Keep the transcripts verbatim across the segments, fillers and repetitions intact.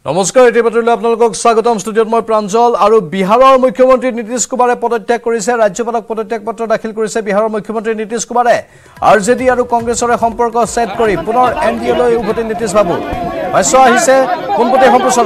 নমস্কাৰ এটিপাটলৈ আপোনালোকক স্বাগতম ষ্টুডিঅত মই প্ৰাঞ্জল আৰু বিহাৰৰ মুখ্যমন্ত্ৰী নীতিশ কুমাৰে পদত্যাগ কৰিছে ৰাজ্যপালক পদত্যাগ পত্ৰ দাখিল কৰিছে বিহাৰৰ মুখ্যমন্ত্ৰী নীতিশ কুমাৰে আৰজেডি আৰু কংগ্ৰেছৰে সম্পৰ্ক সেট কৰি পুনৰ এনডিএলৈ উভতি নীতিশ বাবু ভাষ্য আহিছে কোনপতে সম্প্ৰচাৰ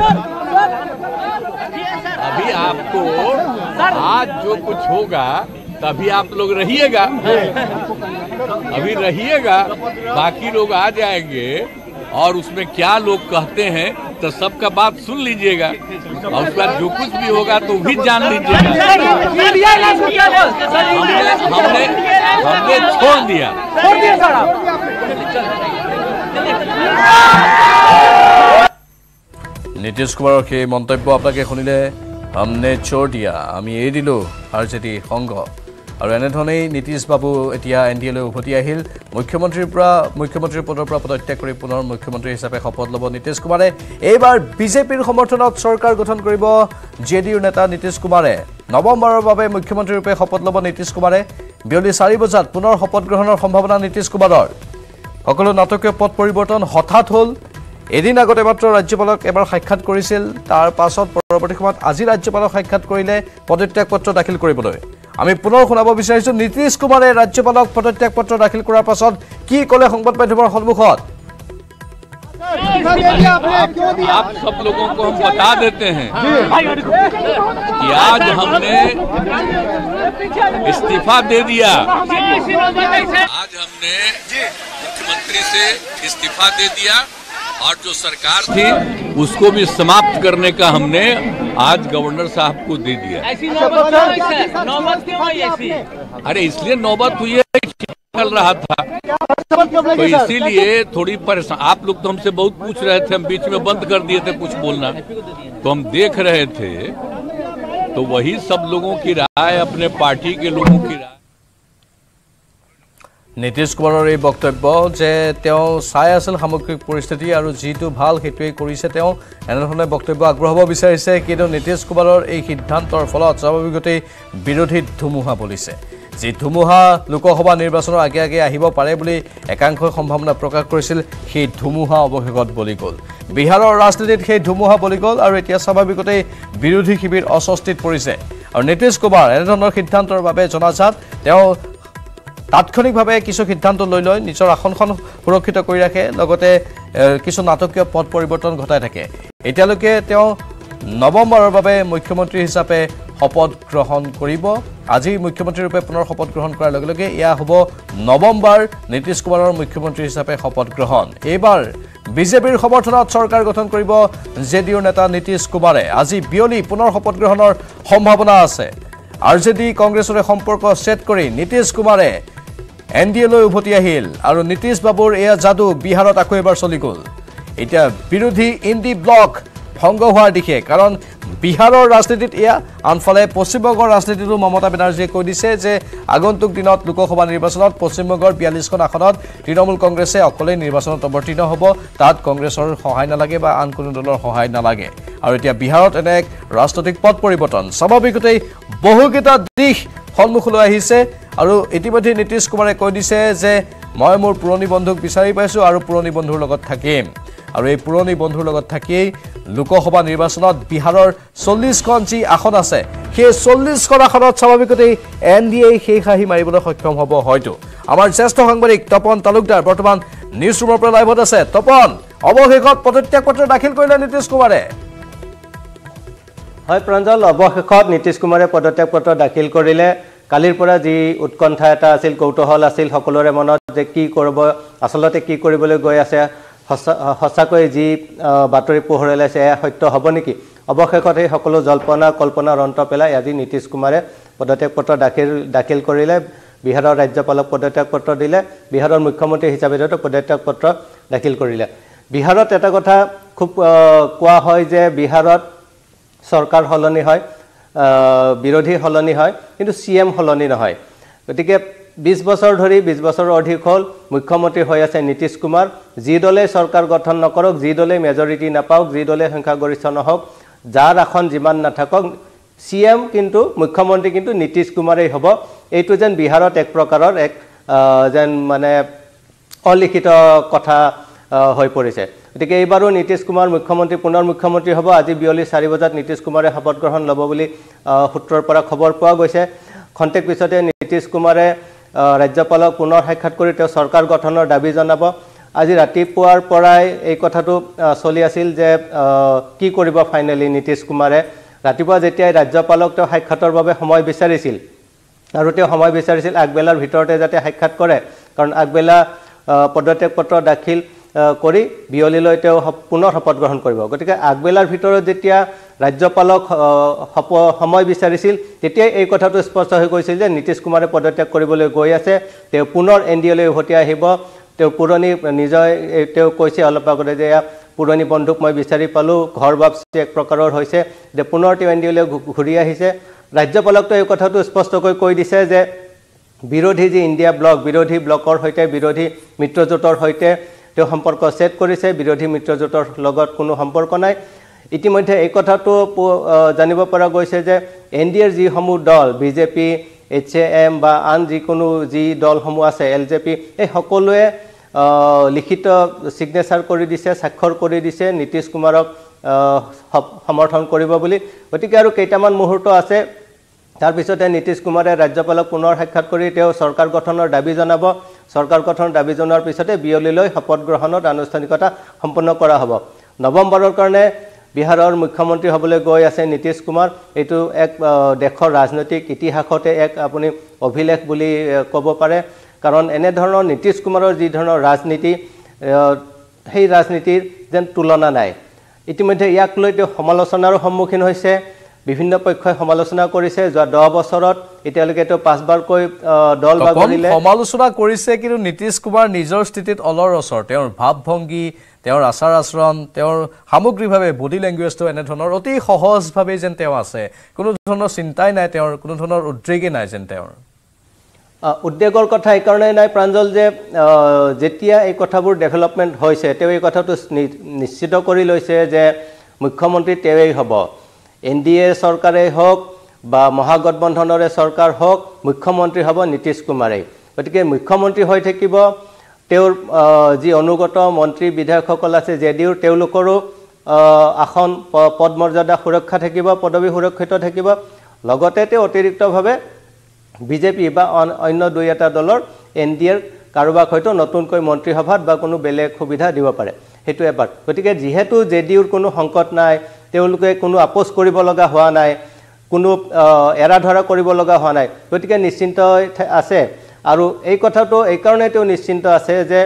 अभी आपको आज जो कुछ होगा तभी आप लोग रहिएगा अभी रहिएगा बाकी लोग आ जाएंगे और उसमें क्या लोग कहते हैं तो सबका बात सुन लीजिएगा और उसके बाद जो कुछ भी होगा तो भी जान लीजिएगा हमने हमने हमने छोड़ दिया নীতিশ কুমাৰৰ সেই মন্তব্য আপোনালোকে শুনিলে हमने छोड़ दिया আমি এৰি দিলো আৰজেডি সংঘ আৰু এনেধৰণেই নীতিশ বাবু এতিয়া এনডিএলৈ উভতি আহিল মুখ্যমন্ত্ৰীৰ পৰা মুখ্যমন্ত্ৰীৰ পদৰ পৰা পদত্যাগ কৰি পুনৰ মুখ্যমন্ত্ৰী হিচাপে শপত ল'ব নীতিশ কুমাৰে এইবাৰ বিজেপিৰ সমৰ্থনত চৰকাৰ গঠন কৰিব জেডিইউৰ নেতা নীতিশ কুমাৰে নৱেম্বৰৰ বাবে মুখ্যমন্ত্ৰী ৰূপে শপত ল'ব নীতিশ কুমাৰে বিয়লি চাৰি বজাত পুনৰ শপত গ্ৰহণৰ সম্ভাৱনা নীতিশ কুমাৰৰ সকলো নাটকীয় পথ পৰিৱৰ্তন হঠাৎ হ'ল এদিন আগতে মাত্ৰ ৰাজ্যপালক এবাৰ সাক্ষাৎ কৰিছিল তাৰ পাছত পৰৱৰ্তী সময়ত আজি ৰাজ্যপালক সাক্ষাৎ কৰিলে পদত্যাগ পত্ৰ দাখিল কৰিবলৈ আমি পুনৰ শুনাব বিচাৰিছো নীতিশ কুমাৰে ৰাজ্যপালক পদত্যাগ পত্ৰ দাখিল কৰাৰ পাছত কি ক'লে সংবাদ মাধ্যমৰ সন্মুখত आप सब लोगों को हम बता देते हैं कि आज हमने इस्तीफा दे दिया आज हमने मुख्यमंत्री से इस्तीफा दे दिया और जो सरकार थी उसको भी समाप्त करने का हमने आज गवर्नर साहब को दे दिया अरे इसलिए नौबत हुई है चल रहा था तो इसीलिए थोड़ी परेशान आप लोग तो हमसे बहुत पूछ रहे थे हम बीच में बंद कर दिए थे कुछ बोलना तो हम देख रहे थे तो वही सब लोगों की राय अपने पार्टी के लोगों की राय নীতিশ কুমাৰৰ এই বক্তব্য যে তেওঁ চাই আছিল সামগ্ৰিক পৰিস্থিতি আৰু যিটো ভাল হেতুৱে কৰিছে তেওঁ এনেধৰণে বক্তব্য আগবঢ়াব বিচাৰিছে কিন্তু নীতিশ কুমাৰৰ এই সিদ্ধান্তৰ ফলত স্বাভাৱিকতেই বিৰোধী ধুমুহা বলিছে যি ধুমুহা লোকসভা নিৰ্বাচনৰ আগে আগে আহিব পাৰে বুলি একাংশই সম্ভাৱনা প্ৰকাশ কৰিছিল সেই ধুমুহা অৱশেষত বলি গ'ল বিহাৰৰ ৰাজনীতিত সেই ধুমুহা বলি গ'ল আৰু এতিয়া স্বাভাৱিকতেই বিৰোধী শিবিৰ অস্বস্তিত পৰিছে আৰু নীতিশ কুমাৰ এনেধৰণৰ সিদ্ধান্তৰ বাবে জনাজাত তেওঁ তাৎক্ষণিকভাৱে কিছু সিদ্ধান্ত লৈ লৈ নিজৰ আসনখন সুৰক্ষিত কৰি ৰাখে লগতে কিছু নাটকীয় পথ পৰিৱৰ্তন ঘটাই থাকে এতিয়ালৈকে তেওঁ নৱেম্বৰৰ বাবে মুখ্যমন্ত্ৰী হিচাপে শপত গ্ৰহণ কৰিব আজি মুখ্যমন্ত্ৰী ৰূপে পুনৰ শপত গ্ৰহণ কৰাৰ লগে লগে এয়া হ'ব নৱেম্বৰ নীতিশ কুমাৰৰ মুখ্যমন্ত্ৰী হিচাপে শপত গ্ৰহণ এইবাৰ বিজেপিৰ সমৰ্থনত চৰকাৰ গঠন কৰিব জেডিইউৰ নেতা নীতিশ কুমাৰে আজি বিয়লি পুনৰ শপত গ্ৰহণৰ সম্ভাৱনা আছে আৰজেডি কংগ্ৰেছৰে সম্পৰ্ক সেট কৰি নীতিশ কুমাৰে এনডিএলৈ উভতি আহিল আৰু নীতিশ বাবুৰ এয়া যাদু বিহাৰত আকৌ এবাৰ চলি গ'ল এতিয়া বিৰোধী ইণ্ডি ব্লক ভংগ হোৱাৰ দিশে কাৰণ বিহাৰৰ ৰাজনীতিত এয়া আনফালে পশ্চিমবংগৰ ৰাজনীতিতো মমতা বেনাৰ্জীয়ে কৈ দিছে যে আগন্তুক দিনত লোকসভা নিৰ্বাচনত পশ্চিমবংগৰ বিয়াল্লিছখন আসনত তৃণমূল কংগ্ৰেছে অকলে নিৰ্বাচনত অৱতীৰ্ণ হ'ব তাত কংগ্ৰেছৰ সহায় নালাগে বা আন কোনো দলৰ সহায় নালাগে আৰু এতিয়া বিহাৰত এনে এক ৰাজনৈতিক পথ পৰিৱৰ্তন স্বাভাৱিকতেই বহুকেইটা দিশ সন্মুখলৈ আহিছে আৰু ইতিমধ্যে নীতিশ কুমাৰে কৈ দিছে যে মই মোৰ পুৰণি বন্ধুক বিচাৰি পাইছো আৰু পুৰণি বন্ধুৰ লগত থাকিম আৰু এই পুৰণি বন্ধুৰ লগত থাকি লোকসভা নিৰ্বাচনত বিহাৰৰ চল্লিছখন যি আসন আছে সেই চল্লিছখন আসনত স্বাভাৱিকতেই এনডিএ সেই খাহি মাৰিবলৈ সক্ষম হ'ব হয়তো আমাৰ জ্যেষ্ঠ সাংবাদিক তপন তালুকদাৰ বৰ্তমান নিউজ ৰুমৰ পৰা লাইভত আছে তপন অৱশেষত পদত্যাগ পত্ৰ দাখিল কৰিলে নীতিশ কুমাৰে হয় প্ৰাঞ্জল অৱশেষত নীতিশ কুমাৰে পদত্যাগ পত্ৰ দাখিল কৰিলে কালিৰ পৰা যি উৎকণ্ঠা এটা আছিল কৌতূহল আছিল সকলোৰে মনত যে কি কৰিব আচলতে কি কৰিবলৈ গৈ আছে সঁচাকৈ যি বাতৰি পোহৰলৈ আছে এয়া সত্য হ'ব নেকি অৱশেষত এই সকলো জল্পনা কল্পনাৰ অন্ত পেলাই আজি নীতিশ কুমাৰে পদত্যাগ পত্ৰ দাখিল দাখিল কৰিলে বিহাৰৰ ৰাজ্যপালক পদত্যাগ পত্ৰ দিলে বিহাৰৰ মুখ্যমন্ত্ৰী হিচাপে পদত্যাগ পত্ৰ দাখিল কৰিলে বিহাৰত এটা কথা খুব কোৱা হয় যে বিহাৰত চৰকাৰ সলনি হয় বিৰোধী সলনি হয় কিন্তু সিএম সলনি নহয় গতিকে বিশ বছৰ ধৰি বিশ বছৰৰ অধিক হ'ল মুখ্যমন্ত্ৰী হৈ আছে নীতিশ কুমাৰ যি দলে চৰকাৰ গঠন নকৰক যি দলে মেজৰিটি নাপাওক যি দলে সংখ্যাগৰিষ্ঠ নহওক যাৰ আসন যিমান নাথাকক সিএম কিন্তু মুখ্যমন্ত্ৰী কিন্তু নীতিশ কুমাৰেই হ'ব এইটো যেন বিহাৰত এক প্ৰকাৰৰ এক যেন মানে অলিখিত কথা হৈ পৰিছে গতিকে এইবাৰো নীতিশ কুমাৰ মুখ্যমন্ত্ৰী পুনৰ মুখ্যমন্ত্ৰী হ'ব। আজি বিয়লি চাৰি বজাত নীতিশ কুমাৰে শপত গ্ৰহণ ল'ব বুলি সূত্ৰৰ পৰা খবৰ পোৱা গৈছে। খন্তেক পিছতে নীতিশ কুমাৰে ৰাজ্যপালক পুনৰ সাক্ষাৎ কৰি তেওঁ চৰকাৰ গঠনৰ দাবী জনাব। আজি ৰাতিপুৱাৰ পৰাই এই কথাটো চলি আছিল যে কি কৰিব ফাইনেলি নীতিশ কুমাৰে। ৰাতিপুৱা যেতিয়া ৰাজ্যপালক তেওঁ সাক্ষাতৰ বাবে সময় বিচাৰিছিল আৰু তেওঁ সময় বিচাৰিছিল আগবেলাৰ ভিতৰতে যাতে সাক্ষাৎ কৰে, কাৰণ আগবেলা পদত্যাগ পত্ৰ দাখিল কৰি বিয়লিলৈ তেওঁ পুনৰ শপত গ্ৰহণ কৰিব। গতিকে আগবেলাৰ ভিতৰত যেতিয়া ৰাজ্যপালক সময় বিচাৰিছিল তেতিয়াই এই কথাটো স্পষ্ট হৈ গৈছিল যে নীতিশ কুমাৰে পদত্যাগ কৰিবলৈ গৈ আছে, তেওঁ পুনৰ এন ডি এলৈ উভতি আহিব। তেওঁ পুৰণি নিজৰ তেওঁ কৈছে অলপ আগতে যে পুৰণি বন্ধুক মই বিচাৰি পালোঁ, ঘৰ বাপচি এক প্ৰকাৰৰ হৈছে, যে পুনৰ তেওঁ এন ডি এলৈ ঘূৰি আহিছে। ৰাজ্যপালকটো এই কথাটো স্পষ্টকৈ কৈ দিছে যে বিৰোধী যি ইণ্ডিয়া ব্লক, বিৰোধী ব্লকৰ সৈতে বিৰোধী মিত্ৰজোঁটৰ সৈতে তেওঁ সম্পৰ্ক ছেট কৰিছে, বিৰোধী মিত্ৰজোঁটৰ লগত কোনো সম্পৰ্ক নাই। ইতিমধ্যে এই কথাটো জানিব পৰা গৈছে যে এন ডি এৰ যিসমূহ দল B J P, H A M বা আন যিকোনো যি দলসমূহ আছে এল জে পি, এই সকলোৱে লিখিত ছিগনেচাৰ কৰি দিছে, স্বাক্ষৰ কৰি দিছে নীতিশ কুমাৰক সমৰ্থন কৰিব বুলি। গতিকে আৰু কেইটামান মুহূৰ্ত আছে, তাৰপিছতে নীতিশ কুমাৰে ৰাজ্যপালক পুনৰ সাক্ষাৎ কৰি তেওঁ চৰকাৰ গঠনৰ দাবী জনাব। চৰকাৰ গঠনৰ দাবী জনোৱাৰ পিছতে বিয়লিলৈ শপত গ্ৰহণত আনুষ্ঠানিকতা সম্পন্ন কৰা হ'ব। নৱেম্বৰৰ কাৰণে বিহাৰৰ মুখ্যমন্ত্ৰী হ'বলৈ গৈ আছে নীতিশ কুমাৰ। এইটো এক দেশৰ ৰাজনৈতিক ইতিহাসতে এক আপুনি অভিলেখ বুলি ক'ব পাৰে, কাৰণ এনেধৰণৰ নীতিশ কুমাৰৰ যি ধৰণৰ ৰাজনীতি, সেই ৰাজনীতিৰ যেন তুলনা নাই। ইতিমধ্যে ইয়াক লৈ তেওঁ সমালোচনাৰো সন্মুখীন হৈছে, বিভিন্ন পক্ষই সমালোচনা কৰিছে। যোৱা দহ বছৰত এতিয়ালৈকে তেওঁ পাঁচবাৰকৈ দল বাগৰিলে, সমালোচনা কৰিছে, কিন্তু নীতিশ কুমাৰ নিজৰ স্থিতিত অলৰঅচৰ। তেওঁৰ ভাৱ ভংগী, তেওঁৰ আচাৰ আচৰণ, তেওঁৰ সামগ্ৰিকভাৱে বডি লেংগুৱেজটো এনেধৰণৰ অতি সহজভাৱে যেন তেওঁ আছে, কোনো ধৰণৰ চিন্তাই নাই তেওঁৰ, কোনো ধৰণৰ উদ্ৰেগেই নাই যেন তেওঁৰ। উদ্বেগৰ কথা এইকাৰণেই নাই প্ৰাঞ্জল যে যেতিয়া এই কথাবোৰ ডেভেলপমেণ্ট হৈছে তেওঁ এই কথাটো নিশ্চিত কৰি লৈছে যে মুখ্যমন্ত্ৰী তেওঁৱেই হ'ব। এন ডি এ চৰকাৰেই হওক বা মহাগঠবন্ধনৰে চৰকাৰ হওক, মুখ্যমন্ত্ৰী হ'ব নীতিশ কুমাৰেই। গতিকে মুখ্যমন্ত্ৰী হৈ থাকিব। তেওঁৰ যি অনুগত মন্ত্ৰী বিধায়কসকল আছে জে ডি ইউৰ, তেওঁলোকৰো আসন পদ মৰ্যাদা সুৰক্ষা থাকিব, পদবী সুৰক্ষিত থাকিব। লগতে তেওঁ অতিৰিক্তভাৱে বি জে পি বা অন্য দুই এটা দলৰ এন ডি এৰ কাৰোবাক হয়তো নতুনকৈ মন্ত্ৰীসভাত বা কোনো বেলেগ সুবিধা দিব পাৰে, সেইটো এবাৰ। গতিকে যিহেতু জে ডি ইউৰ কোনো সংকট নাই, তেওঁলোকে কোনো আপোচ কৰিব লগা হোৱা নাই, কোনো এৰা ধৰা কৰিব লগা হোৱা নাই, গতিকে নিশ্চিন্ত আছে। আৰু এই কথাটো এইকাৰণে তেওঁ নিশ্চিন্ত আছে যে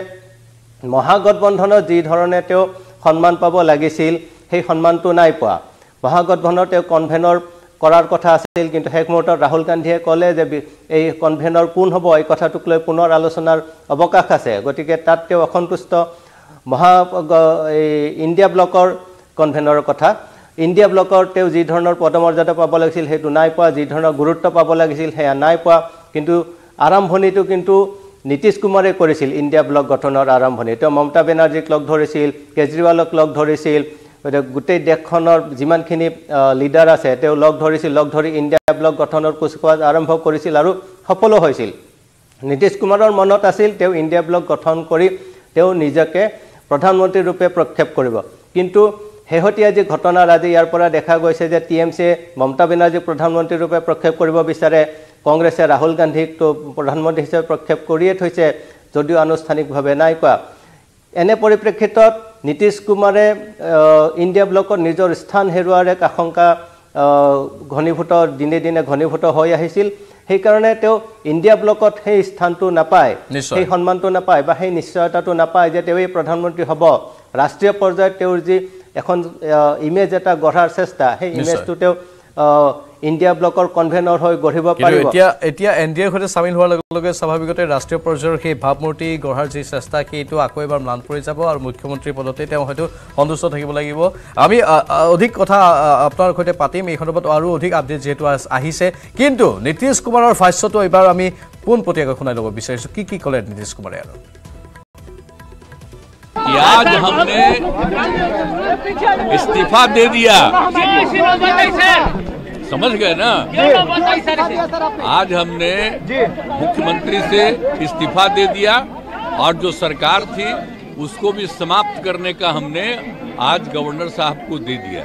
মহাগঠবন্ধনত যি ধৰণে তেওঁ সন্মান পাব লাগিছিল সেই সন্মানটো নাই পোৱা। মহাগঠবন্ধনত তেওঁ কনভেনৰ কৰাৰ কথা আছিল, কিন্তু শেষ মুহূৰ্তত ৰাহুল গান্ধীয়ে ক'লে যে এই কনভেনৰ কোন হ'ব এই কথাটোক লৈ পুনৰ আলোচনাৰ অৱকাশ আছে। গতিকে তাত তেওঁ অসন্তুষ্ট। মহা এই ইণ্ডিয়া ব্লকৰ কনভেনৰৰ কথা, ইণ্ডিয়া ব্লকৰ তেওঁ যি ধৰণৰ পদমৰ্যাদা পাব লাগিছিল সেইটো নাই পোৱা, যি ধৰণৰ গুৰুত্ব পাব লাগিছিল সেয়া নাই পোৱা। কিন্তু আৰম্ভণিটো কিন্তু নীতিশ কুমাৰে কৰিছিল। ইণ্ডিয়া ব্লক গঠনৰ আৰম্ভণি তেওঁ মমতা বেনাৰ্জীক লগ ধৰিছিল, কেজৰিৱালক লগ ধৰিছিল, গোটেই দেশখনৰ যিমানখিনি লিডাৰ আছে তেওঁ লগ ধৰিছিল, লগ ধৰি ইণ্ডিয়া ব্লক গঠনৰ কুচকাৱাজ আৰম্ভ কৰিছিল আৰু সফলো হৈছিল। নীতিশ কুমাৰৰ মনত আছিল তেওঁ ইণ্ডিয়া ব্লক গঠন কৰি তেওঁ নিজকে প্ৰধানমন্ত্ৰী ৰূপে প্ৰক্ষেপ কৰিব। কিন্তু শেহতীয়া যি ঘটনাৰ আজি ইয়াৰ পৰা দেখা গৈছে যে টি এম চিয়ে মমতা বেনাৰ্জীক প্ৰধানমন্ত্ৰী ৰূপে প্ৰক্ষেপ কৰিব বিচাৰে, কংগ্ৰেছে ৰাহুল গান্ধীকতো প্ৰধানমন্ত্ৰী হিচাপে প্ৰক্ষেপ কৰিয়ে থৈছে যদিও আনুষ্ঠানিকভাৱে নাই কোৱা। এনে পৰিপ্ৰেক্ষিতত নীতিশ কুমাৰে ইণ্ডিয়া ব্লকত নিজৰ স্থান হেৰুৱাৰ এক আশংকা ঘনীভূত দিনে দিনে ঘনীভূত হৈ আহিছিল। সেইকাৰণে তেওঁ ইণ্ডিয়া ব্লকত সেই স্থানটো নাপায়, সেই সন্মানটো নাপায় বা সেই নিশ্চয়তাটো নাপায় যে তেওঁ প্ৰধানমন্ত্ৰী হ'ব। ৰাষ্ট্ৰীয় পৰ্যায়ত তেওঁৰ যি এখন ইমেজ এটা গঢ়াৰ চেষ্টা, সেই ইমেজটো তেওঁ ইণ্ডিয়া ব্লকৰ কনভেনৰ হৈ গঢ়িব পাৰিব। এতিয়া এতিয়া এন ডি এৰ সৈতে চামিল হোৱাৰ লগে লগে স্বাভাৱিকতে ৰাষ্ট্ৰীয় পৰ্যায়ৰ সেই ভাৱমূৰ্তি গঢ়াৰ যি চেষ্টা সেইটো আকৌ এবাৰ ম্লান পৰি যাব আৰু মুখ্যমন্ত্ৰীৰ পদতে তেওঁ হয়তো সন্তুষ্ট থাকিব লাগিব। আমি অধিক কথা আপোনাৰ সৈতে পাতিম এই সন্দৰ্ভত, আৰু অধিক আপডেট যিহেতু আহিছে। কিন্তু নীতিশ কুমাৰৰ ভাষ্যটো এইবাৰ আমি পোনপটীয়াকৈ শুনাই ল'ব বিচাৰিছোঁ। কি কি ক'লে নীতিশ কুমাৰে? আৰু आज हमने इस्तीफा दे दिया, समझ गए ना। आज हमने मुख्यमंत्री से इस्तीफा दे दिया और जो सरकार थी उसको भी समाप्त करने का हमने आज गवर्नर साहब को दे दिया।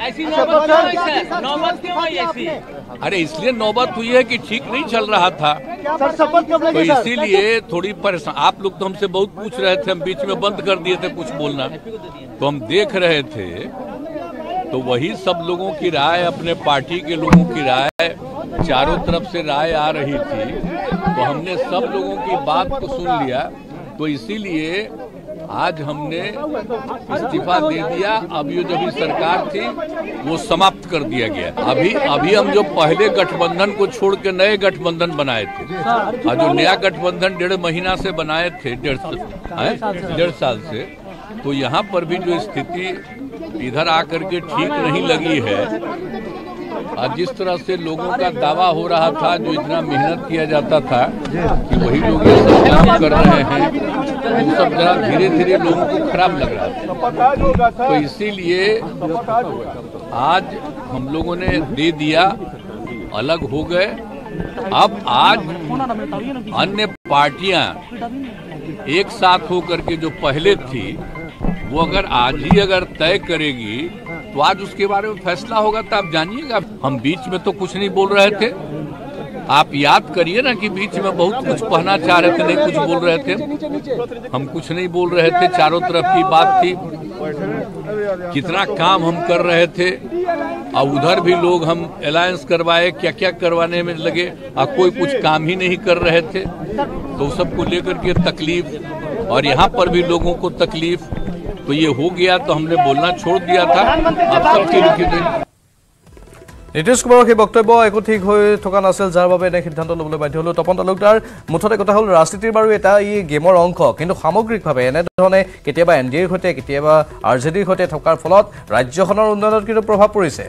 अरे इसलिए नौबत हुई है कि ठीक नहीं चल रहा था, तो इसीलिए थोड़ी परेशान। आप लोग तो हमसे बहुत पूछ रहे थे, हम बीच में बंद कर दिए थे कुछ बोलना, तो हम देख रहे थे, तो वही सब लोगों की राय, अपने पार्टी के लोगों की राय, चारों तरफ से राय आ रही थी, तो हमने सब लोगों की बात को सुन लिया। तो इसीलिए आज हमने इस्तीफा दे दिया। अब ये जो भी सरकार थी वो समाप्त कर दिया गया। अभी अभी हम जो पहले गठबंधन को छोड़ के नए गठबंधन बनाए थे, और जो नया गठबंधन डेढ़ महीना से बनाए थे, डेढ़ डेढ़ साल से, तो यहाँ पर भी जो स्थिति इधर आकर के ठीक नहीं लगी है। और जिस तरह से लोगों का दावा हो रहा था, जो इतना मेहनत किया जाता था कि वही लोग ये सब काम कर रहे हैं, तो सब जरा धीरे धीरे लोगों को खराब लग रहा था। तो इसीलिए आज हम लोगों ने दे दिया, अलग हो गए। अब आज अन्य पार्टियां एक साथ होकर के जो पहले थी, वो अगर आज ही अगर तय करेगी तो आज उसके बारे में फैसला होगा। तो आप जानिएगा, हम बीच में तो कुछ नहीं बोल रहे थे। आप याद करिए ना कि बीच में बहुत कुछ कहना चाह रहे थे, नहीं कुछ बोल रहे थे, हम कुछ नहीं बोल रहे थे, चारों तरफ की बात थी, कितना काम हम कर रहे थे, और उधर भी लोग हम अलायंस करवाए, क्या क्या करवाने में लगे, और कोई कुछ काम ही नहीं कर रहे थे। तो सबको लेकर के तकलीफ, और यहाँ पर भी लोगों को तकलीफ, तो ये हो गया, तो हमने बोलना छोड़ दिया था। अब सब ठीक है। নীতিশ কুমাৰৰ সেই বক্তব্য একো ঠিক হৈ থকা নাছিল, যাৰ বাবে এনে সিদ্ধান্ত ল'বলৈ বাধ্য হ'ল। তপন তালুকদাৰ, মুঠতে কথা হ'ল ৰাজনীতিৰ বাৰু এটা ই গেমৰ অংশ, কিন্তু সামগ্ৰিকভাৱে এনেধৰণে কেতিয়াবা এন ডি এৰ সৈতে, কেতিয়াবা আৰ জে ডিৰ সৈতে থকাৰ ফলত ৰাজ্যখনৰ উন্নয়নত কিন্তু প্ৰভাৱ পৰিছে।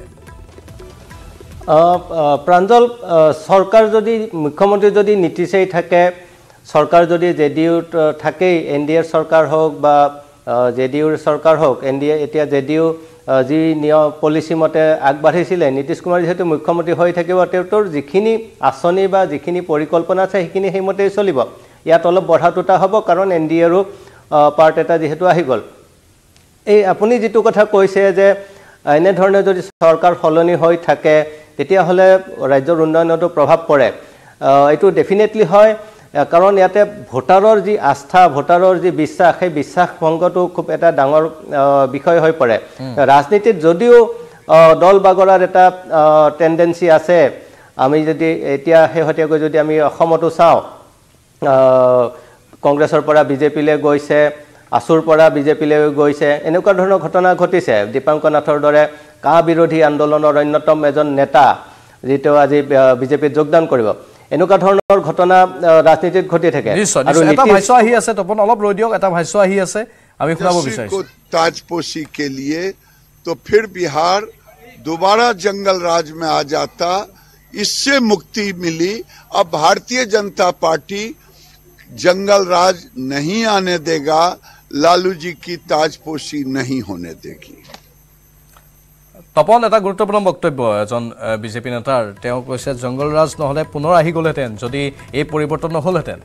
প্ৰাঞ্জল, চৰকাৰ যদি, মুখ্যমন্ত্ৰী যদি নীতিশেই থাকে, চৰকাৰ যদি জে ডি ইউত থাকেই, এন ডি এৰ চৰকাৰ হওক বা জে ডি ইউৰ চৰকাৰ হওক, এন ডি এ এতিয়া জে ডি ইউ যি নিয়ম পলিচি মতে আগবাঢ়িছিলে, নীতিশ কুমাৰ যিহেতু মুখ্যমন্ত্ৰী হৈ থাকিব, তেওঁৰ যিখিনি আঁচনি বা যিখিনি পৰিকল্পনা আছে সেইখিনি সেইমতেই চলিব। ইয়াত অলপ বঢ়া টুটা হ'ব, কাৰণ এন ডি এৰো পাৰ্ট এটা যিহেতু আহি গ'ল। এই আপুনি যিটো কথা কৈছে যে এনেধৰণে যদি চৰকাৰ সলনি হৈ থাকে তেতিয়াহ'লে ৰাজ্যৰ উন্নয়নতো প্ৰভাৱ পৰে, এইটো ডেফিনেটলি হয়। কাৰণ ইয়াতে ভোটাৰৰ যি আস্থা, ভোটাৰৰ যি বিশ্বাস, সেই বিশ্বাস ভংগটো খুব এটা ডাঙৰ বিষয় হৈ পৰে। ৰাজনীতিত যদিও দল বাগৰাৰ এটা টেণ্ডেঞ্চি আছে, আমি যদি এতিয়া শেহতীয়াকৈ যদি আমি অসমতো চাওঁ, কংগ্ৰেছৰ পৰা বিজেপিলৈ গৈছে, আছুৰ পৰা বিজেপিলৈ গৈছে, এনেকুৱা ধৰণৰ ঘটনা ঘটিছে। দীপাংকৰ নাথৰ দৰে কা বিৰোধী আন্দোলনৰ অন্যতম এজন নেতা, যিটো আজি বিজেপিত যোগদান কৰিব, এনেকুৱা ধৰণৰ ঘটনা ৰাজনীতিত ঘটি থাকে। আৰু এটা ভাষ্য আহি আছে, তপন অলপ ৰৈ দিয়ক, এটা ভাষ্য আহি আছে, আমি শুনাব বিচাৰিছো। ताजपोशी के लिए तो फिर बिहार दोबारा जंगल राज में आ जाता, इससे मुक्ति मिली। अब भारतीय जनता पार्टी जंगल राज नहीं आने देगा, लालू जी की ताजपोशी नहीं होने देगी। তপন, এটা গুৰুত্বপূৰ্ণ বক্তব্য এজন বিজেপি নেতাৰ, তেওঁ কৈছে জংগল ৰাজ নহ'লে পুনৰ আহি গ'লহেঁতেন যদি এই পৰিৱৰ্তন নহ'লহেঁতেন।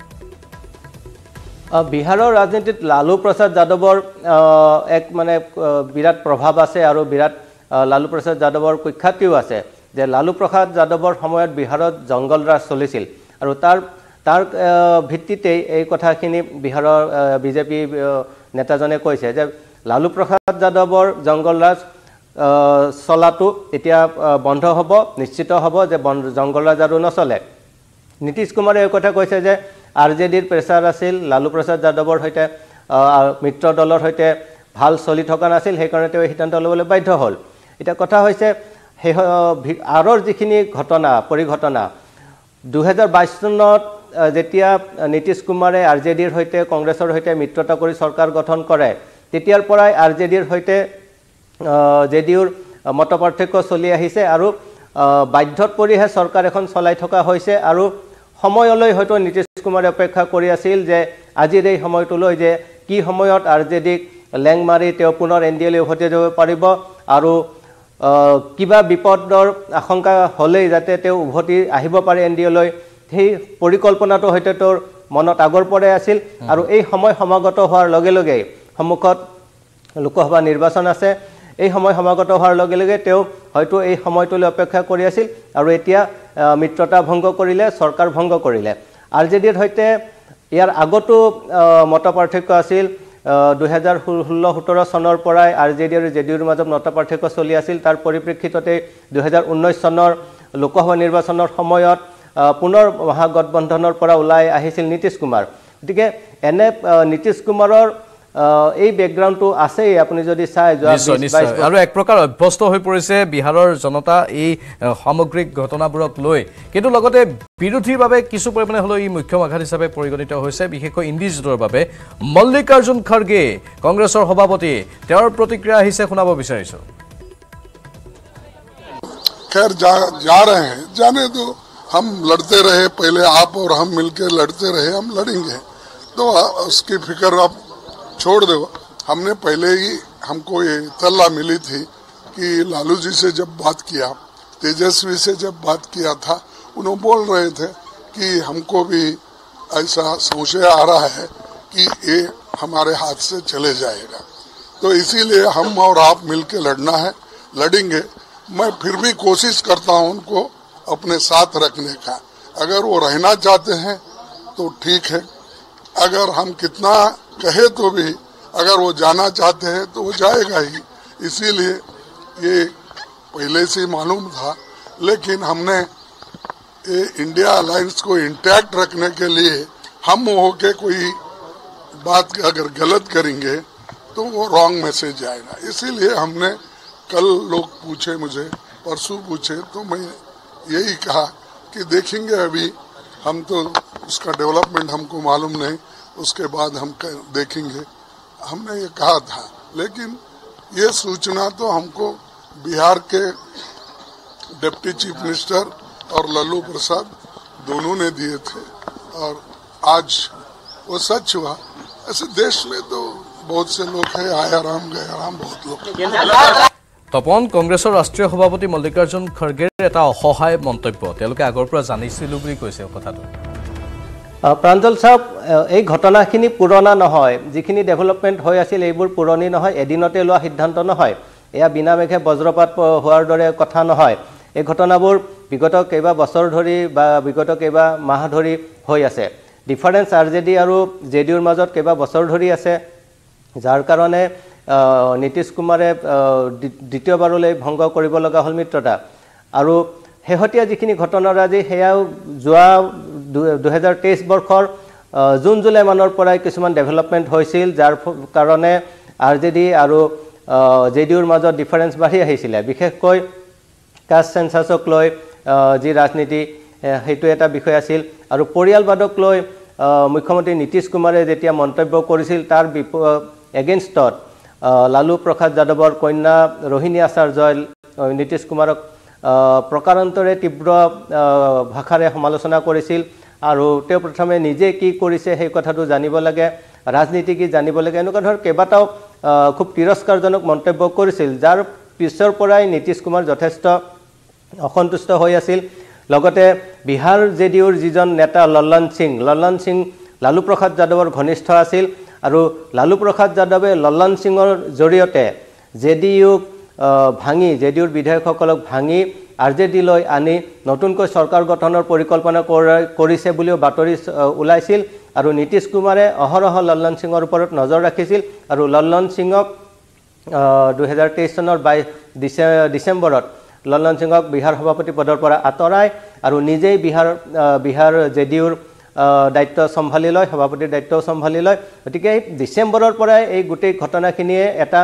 বিহাৰৰ ৰাজনীতিত লালু প্ৰসাদ যাদৱৰ এক মানে বিৰাট প্ৰভাৱ আছে, আৰু বিৰাট লালু প্ৰসাদ যাদৱৰ কুখ্যাতিও আছে যে লালু প্ৰসাদ যাদৱৰ সময়ত বিহাৰত জংগল ৰাজ চলিছিল, আৰু তাৰ তাৰ ভিত্তিতেই এই কথাখিনি বিহাৰৰ বিজেপি নেতাজনে কৈছে যে লালু প্ৰসাদ যাদৱৰ জংগল ৰাজ চলাটো এতিয়া বন্ধ হ'ব, নিশ্চিত হ'ব যে জংগল ৰাজ আৰু নচলে। নীতিশ কুমাৰে এই কথা কৈছে যে আৰ জে ডিৰ প্ৰেছাৰ আছিল, লালু প্ৰসাদ যাদৱৰ সৈতে মিত্ৰ দলৰ সৈতে ভাল চলি থকা নাছিল, সেইকাৰণে তেওঁ সিদ্ধান্ত ল'বলৈ বাধ্য হ'ল। এতিয়া কথা হৈছে সেই আৰৰ যিখিনি ঘটনা পৰিঘটনা, দুহেজাৰ বাইছ চনত যেতিয়া নীতিশ কুমাৰে আৰ জে ডিৰ সৈতে কংগ্ৰেছৰ সৈতে মিত্ৰতা কৰি চৰকাৰ গঠন কৰে, তেতিয়াৰ পৰাই আৰ জে ডিৰ সৈতে জে ডি ইউৰ মত পাৰ্থক্য চলি আহিছে, আৰু বাধ্যত পৰিহে চৰকাৰ এখন চলাই থকা হৈছে। আৰু সময়লৈ হয়তো নীতিশ কুমাৰে অপেক্ষা কৰি আছিল যে আজিৰ এই সময়টোলৈ যে কি সময়ত আৰ জে ডিক লেং মাৰি তেওঁ পুনৰ এন ডি এলৈ উভতি যাব পাৰিব, আৰু কিবা বিপদৰ আশংকা হ'লেই যাতে তেওঁ উভতি আহিব পাৰে এন ডি এলৈ, সেই পৰিকল্পনাটো হয়তো তেওঁৰ মনত আগৰ পৰাই আছিল। আৰু এই সময় সমাগত হোৱাৰ লগে লগেই সন্মুখত লোকসভা নিৰ্বাচন আছে এই সময় সমাগত হোৱাৰ লগে লগে তেওঁ হয়তো এই সময়টোলৈ অপেক্ষা কৰি আছিল আৰু এতিয়া মিত্ৰতা ভংগ কৰিলে চৰকাৰ ভংগ কৰিলে আৰজেডিৰ সৈতে ইয়াৰ আগতো মত পাৰ্থক্য আছিল দুই হাজাৰ ষোল্ল সোতৰ চনৰ পৰাই আৰজেডি আৰু জেডিইউৰ মাজত মত পাৰ্থক্য চলি আছিল তাৰ পৰিপ্ৰেক্ষিততে দুই হাজাৰ ঊনৈছ চনৰ লোকসভা নিৰ্বাচনৰ সময়ত পুনৰ মহাগঠবন্ধনৰ পৰা ওলাই আহিছিল নীতিশ কুমাৰ গতিকে এনে নীতিশ কুমাৰৰ এই ব্যাকগ্ৰাউণ্ডটো আছে আপুনি যদি চাই আৰু এক প্ৰকাৰ অভ্যস্ত হৈ পৰিছে বিহাৰৰ জনতা এই সামগ্ৰিক ঘটনাবোৰক লৈ কিন্তু লগতে বিৰোধীৰ বাবে কিছু পৰিমাণে হলেও ই মুখ্য আঘাত হিচাপে পৰিগণিত হৈছে বিশেষকৈ ইণ্ডিজোটৰ বাবে মল্লিকাৰ্জুন খৰগে কংগ্ৰেছৰ সভাপতি তেওঁৰ প্ৰতিক্ৰিয়া আহিছে শুনাব বিচাৰিছো खैर जा, जा रहे हैं जाने दो हम लड़ते रहे पहले आप और हम मिलकर लड़ते रहे हम लड़ेंगे तो उसकी फिक्र आप छोड़ दो हमने पहले ही हमको ये इत्तला मिली थी कि लालू जी से जब बात किया तेजस्वी से जब बात किया था उन्होंने बोल रहे थे कि हमको भी ऐसा संशय आ रहा है कि ये हमारे हाथ से चले जाएगा तो इसीलिए हम और आप मिलकर लड़ना है लड़ेंगे मैं फिर भी कोशिश करता हूं उनको अपने साथ रखने का अगर वो रहना चाहते हैं तो ठीक है अगर हम कितना कहे तो भी अगर वो जाना चाहते हैं तो वो जाएगा ही इसीलिए ये पहले से मालूम था लेकिन हमने ये इंडिया अलायंस को इंटैक्ट रखने के लिए हम होके कोई बात अगर गलत करेंगे तो वो रॉन्ग मैसेज आएगा इसीलिए हमने कल लोग पूछे मुझे परसों पूछे तो मैं यही कहा कि देखेंगे अभी हम तो उसका डेवलपमेंट हमको मालूम नहीं उसके बाद हम देखेंगे हमने ये कहा था लेकिन ये सूचना तो हमको बिहार के डिप्टी चीफ मिनिस्टर और लल्लू प्रसाद दोनों ने दिए थे और आज वो सच हुआ ऐसे देश में तो बहुत से लोग हैं आया राम गया राम बहुत लोग তপন কংগ্ৰেছৰ ৰাষ্ট্ৰীয় সভাপতি মল্লিকাৰ্জুন খৰগেৰ এটা অসহায় মন্তব্য তেওঁলোকে আগৰ পৰা জানিছিল বুলি কৈছে কথাটো প্ৰাঞ্জল সাহেব এই ঘটনাখিনি পুৰণা নহয় যিখিনি ডেভেলপমেন্ট হৈ আছিল এইবোৰ পুৰণি নহয় এদিনতে লোৱা সিদ্ধান্ত নহয় এয়া বিনা মেঘে বজ্ৰপাত হোৱাৰ দৰে কথা নহয় এই ঘটনাবোৰ বিগত কেইবা বছৰ ধৰি বা বিগত কেইবা মাহ ধৰি হৈ আছে ডিফাৰেন্স আৰজেডি আৰু জেডিইউৰ মাজত কেইবা বছৰ ধৰি আছে যাৰ কাৰণে নীতিশ কুমাৰে দ্বিতীয়বাৰলৈ ভংগ কৰিব লগা হল মিত্ৰতা আৰু হেহতিয়া যিখিনি ঘটনাৰাজি হেয়াও যোৱা দুই হাজাৰ তেইছ বৰ্ষৰ জুন জুলাই মানৰ পৰাই কিছুমান ডেভেলপমেন্ট হৈছিল যাৰ কাৰণে আৰজেডি আৰু জেডিইউৰ মাজত ডিফাৰেন্স বাঢ়ি আহিছিল বিশেষকৈ কাষ্ট সেন্সাছক লৈ যি ৰাজনীতি হেতু এটা বিষয় আছিল আৰু পৰিয়ালবাদক লৈ মুখ্যমন্ত্ৰী নীতিশ কুমাৰে যেতিয়া মন্তব্য কৰিছিল তাৰ এগেইনষ্টত লালু প্ৰসাদ যাদৱৰ কন্যা ৰোহিণী আচাৰ্যই নীতিশ কুমাৰক প্ৰকাৰান্তৰে তীব্ৰ ভাষাৰে সমালোচনা কৰিছিল আৰু তেওঁ প্ৰথমে নিজে কি কৰিছে সেই কথাটো জানিব লাগে ৰাজনীতি কি জানিব লাগে এনেকুৱা ধৰ কেইবাটাও খুব তিৰস্কাৰজনক মন্তব্য কৰিছিল যাৰ পিছৰ পৰাই নীতিশ কুমাৰ যথেষ্ট অসন্তুষ্ট হৈ আছিল লগতে বিহাৰ জেডিইউৰ যিজন নেতা লল্লন সিং লল্লন সিং লালু প্ৰসাদ যাদৱৰ ঘনিষ্ঠ আছিল আৰু লালু প্ৰসাদ যাদৱে লল্লন সিঙৰ জৰিয়তে জেডিইউক ভাঙি জেডিইউৰ বিধায়কসকলক ভাঙি আৰজেডি লৈ আনি নতুনকৈ চৰকাৰ গঠনৰ পৰিকল্পনা কৰিছে বুলিও বাতৰি ওলাইছিল আৰু নীতিশ কুমাৰে অহৰহ লল্লন সিঙৰ ওপৰত নজৰ ৰাখিছিল আৰু লল্লন সিঙক দুই হাজাৰ তেইছ চনৰ বাইছ ডিচেম্বৰত লল্লন সিঙক বিহাৰ সভাপতি পদৰ পৰা আঁতৰাই আৰু নিজেই বিহাৰ বিহাৰ জেডিইউৰ দায়িত্ব সম্ভালি লয় সভাপতিৰ দায়িত্ব সম্ভালি লয় গতিকে ডিসেম্বৰৰ পৰা এই গোটেই ঘটনাখিনিয়ে এটা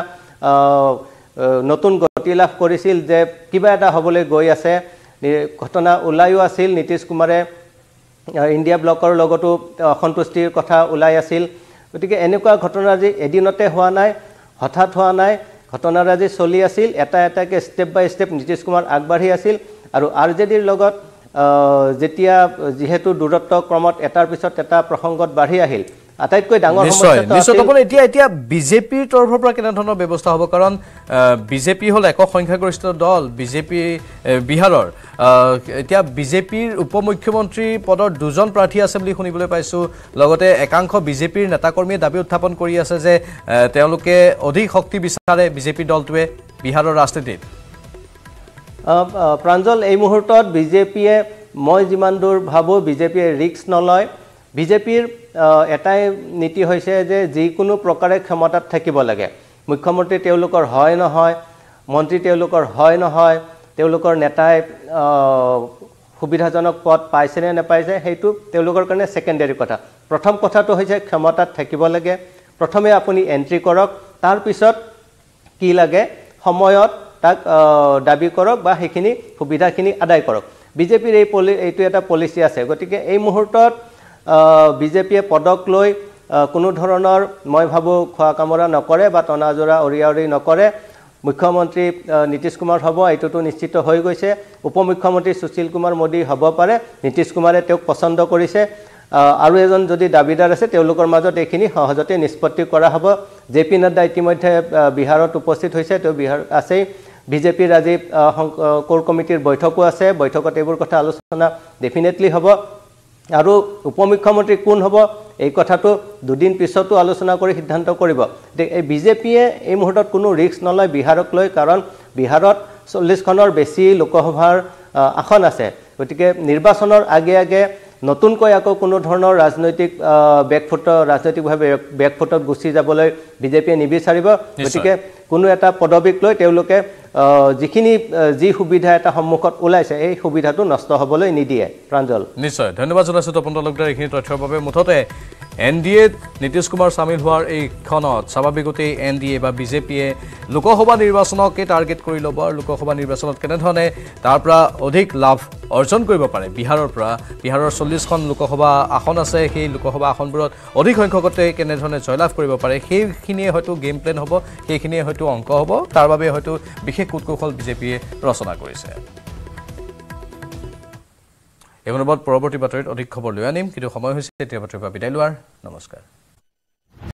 নতুন গতি লাভ কৰিছিল যে কিবা এটা হ'বলৈ গৈ আছে ঘটনা ওলাইও আছিল নীতিশ কুমাৰে ইণ্ডিয়া ব্লকৰ লগতো অসন্তুষ্টিৰ কথা ওলাই আছিল গতিকে এনেকুৱা ঘটনাৰাজি এদিনতে হোৱা নাই হঠাৎ হোৱা নাই ঘটনাৰাজি চলি আছিল এটা এটাকে step by step Nitish Kumar আগবাঢ়ি আছিল আৰু আৰজেডিৰ লগত যেতিয়া যেহেতু দূৰত্ব ক্ৰমত এটাৰ পিছত এটা প্ৰসংগত বাঢ়ি আহিল আটাইতকৈ ডাঙৰ নিশ্চয় সমস্যাটো নিশ্চয় তপন এতিয়া এতিয়া বিজেপিৰ তৰফৰ পৰা কেনে ধৰণৰ ব্যৱস্থা হ'ব কাৰণ বিজেপি হ'ল একক সংখ্যাগৰিষ্ঠ দল বিজেপি বিহাৰৰ এতিয়া বিজেপিৰ উপ মুখ্যমন্ত্ৰী পদৰ দুজন প্ৰাৰ্থী আছে বুলি শুনিবলৈ পাইছো লগতে একাংশ বিজেপিৰ নেতাকৰ্মীয়ে দাবী উত্থাপন কৰি আছে যে তেওঁলোকে অধিক শক্তি বিচাৰে বিজেপি দলটোৱে বিহাৰৰ ৰাজনীতিত প্ৰাঞ্জল এই মুহূৰ্তত বিজেপিয়ে মই যিমান দূৰ ভাবো বিজেপিয়ে ৰিস্ক নলয় বিজেপিৰ এটাই নীতি হৈছে যে যিকোনো প্ৰকাৰে ক্ষমতাত থাকিব লাগে মুখ্যমন্ত্ৰী তেওঁলোকৰ হয় নহয় মন্ত্ৰী তেওঁলোকৰ হয় নহয় তেওঁলোকৰ নেতাই সুবিধাজনক পদ পাইছে নে নাপাইছে সেইটো তেওঁলোকৰ কাৰণে সেকেন্ডাৰী কথা প্ৰথম কথাটো হৈছে ক্ষমতাত থাকিব লাগে প্ৰথমে আপুনি এন্ট্ৰি কৰক তাৰ পিছত কি লাগে সময়ত তাক দাবী কৰক বা হেখিনি সুবিধাখিনি আদায় কৰক বিজেপিৰ এই এইটো এটা পলিচি আছে গতিকে এই মুহূৰ্তত বিজেপিয়ে পদক লৈ কোনো ধৰণৰ মই ভাবো খোৱা কামৰা নকৰে বা তনাজোৰা অৰিয়াৰি নকৰে মুখ্যমন্ত্ৰী নীতিশ কুমাৰ হ'ব এইটোটো নিশ্চিত হৈ গৈছে উপমুখ্যমন্ত্ৰী সুশীল কুমাৰ মোদী হ'ব পাৰে নীতিশ কুমাৰে তেওঁক পছন্দ কৰিছে আৰু এজন যদি দাবীদাৰ আছে তেওঁলোকৰ মাজত এইখিনি সহজতে নিষ্পত্তি কৰা হ'ব জেপি নাড্ডা ইতিমধ্যে বিহাৰত উপস্থিত হৈছে তেওঁ বিহাৰ আছে বিজেপিৰ আজি কোৰ কমিটিৰ বৈঠকো আছে বৈঠকত এইবোৰ কথা আলোচনা ডেফিনেটলি হ'ব আৰু উপমুখ্যমন্ত্ৰী কোন হ'ব এই কথাটো দুদিন পিছতো আলোচনা কৰি সিদ্ধান্ত কৰিব এই বিজেপিয়ে এই মুহূৰ্তত কোনো ৰিস্ক নলয় বিহাৰক লৈ কাৰণ বিহাৰত চল্লিছ খনৰ বেছি লোকসভাৰ আসন আছে গতিকে নিৰ্বাচনৰ আগে আগে নতুনকৈ আকৌ কোনো ধৰণৰ ৰাজনৈতিক বেকফুট ৰাজনৈতিকভাৱে বেকফুটত গুচি যাবলৈ বিজেপিয়ে নিবিচাৰিব গতিকে কোনো এটা পদবিক লৈ তেওঁলোকে যিখিনি যি সুবিধা এটা সন্মুখত ওলাইছে এই সুবিধাটো নষ্ট হ'বলৈ নিদিয়ে প্ৰাঞ্জল নিশ্চয় ধন্যবাদ জনাইছো তপন তালুকদাৰ এইখিনি তথ্যৰ বাবে মুঠতে এন ডি এত নীতিশ কুমাৰ চামিল হোৱাৰ এই ক্ষণত স্বাভাৱিকতেই এন ডি এ বা বিজেপিয়ে লোকসভা নিৰ্বাচনকে টাৰ্গেট কৰি ল'ব আৰু লোকসভা নিৰ্বাচনত কেনেধৰণে তাৰ পৰা অধিক লাভ অৰ্জন কৰিব পাৰে বিহাৰৰ পৰা বিহাৰৰ চল্লিছখন লোকসভা আসন আছে সেই লোকসভা আসনবোৰত অধিক সংখ্যকতে কেনেধৰণে জয়লাভ কৰিব পাৰে সেইখিনিয়ে হয়তো গেম প্লেন হ'ব সেইখিনিয়ে হয়তো অংক হ'ব তাৰ বাবে হয়তো বিশেষ কুটকৌশল বিজেপিয়ে ৰচনা কৰিছে এই অনুবাদ পৰৱৰ্তী বাতৰিত অধিক খবৰ লৈ আনিম কিন্তু সময় হৈছে এতিয়া বাতৰিৰ পৰা বিদায় লোৱাৰ নমস্কাৰ